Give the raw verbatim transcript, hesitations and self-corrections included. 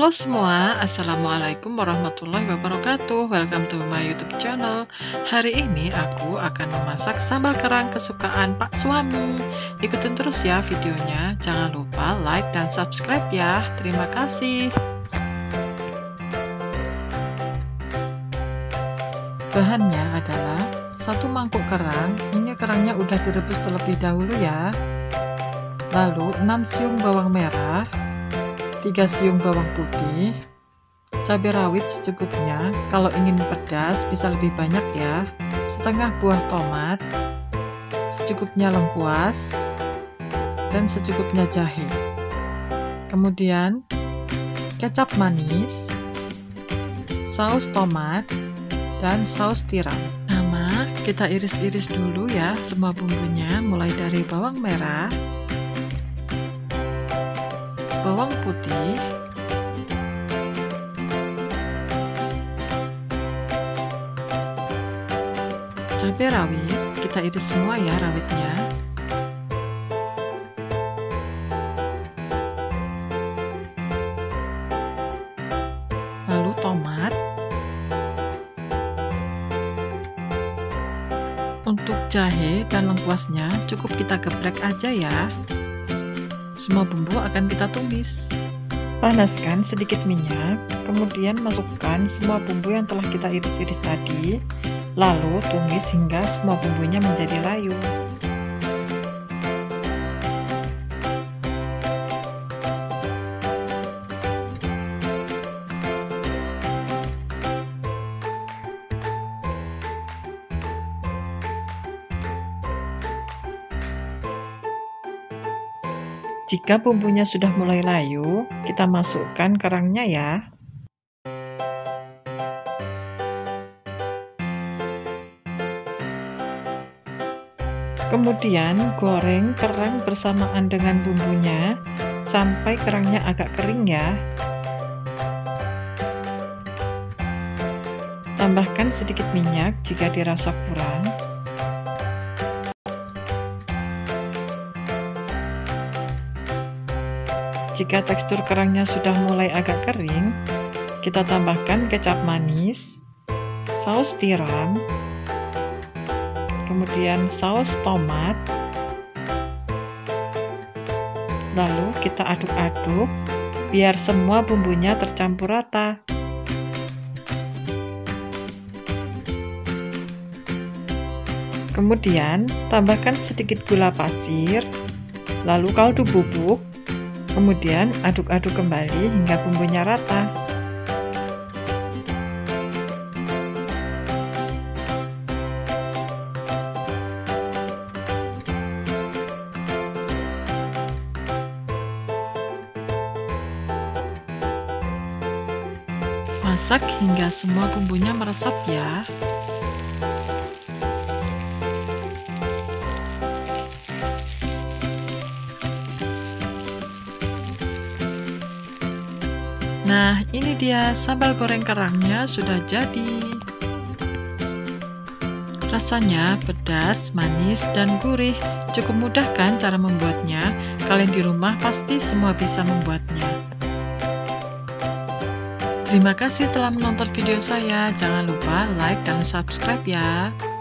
Halo semua, Assalamualaikum warahmatullahi wabarakatuh. Welcome to my YouTube channel. Hari ini aku akan memasak sambal kerang kesukaan Pak Suami. Ikutin terus ya videonya. Jangan lupa like dan subscribe ya. Terima kasih. Bahannya adalah satu mangkuk kerang. Ini kerangnya udah direbus terlebih dahulu ya. Lalu enam siung bawang merah, tiga siung bawang putih, cabai rawit secukupnya. Kalau ingin pedas bisa lebih banyak ya. Setengah buah tomat, secukupnya lengkuas, dan secukupnya jahe. Kemudian kecap manis, saus tomat, dan saus tiram. Pertama kita iris-iris dulu ya semua bumbunya, mulai dari bawang merah, bawang putih, cabai rawit, kita iris semua ya rawitnya. Lalu tomat. Untuk jahe dan lengkuasnya cukup kita geprek aja ya. Semua bumbu akan kita tumis. Panaskan sedikit minyak, kemudian masukkan semua bumbu yang telah kita iris-iris tadi, lalu tumis hingga semua bumbunya menjadi layu. Jika bumbunya sudah mulai layu, kita masukkan kerangnya ya. Kemudian goreng kerang bersamaan dengan bumbunya sampai kerangnya agak kering ya. Tambahkan sedikit minyak jika dirasa kurang. Jika tekstur kerangnya sudah mulai agak kering, kita tambahkan kecap manis, saus tiram, kemudian saus tomat, lalu kita aduk-aduk biar semua bumbunya tercampur rata. Kemudian tambahkan sedikit gula pasir, lalu kaldu bubuk. Kemudian aduk-aduk kembali hingga bumbunya rata. Masak hingga semua bumbunya meresap ya. Nah, ini dia sambal goreng kerangnya sudah jadi. Rasanya pedas, manis, dan gurih. Cukup mudah kan cara membuatnya? Kalian di rumah pasti semua bisa membuatnya. Terima kasih telah menonton video saya. Jangan lupa like dan subscribe ya.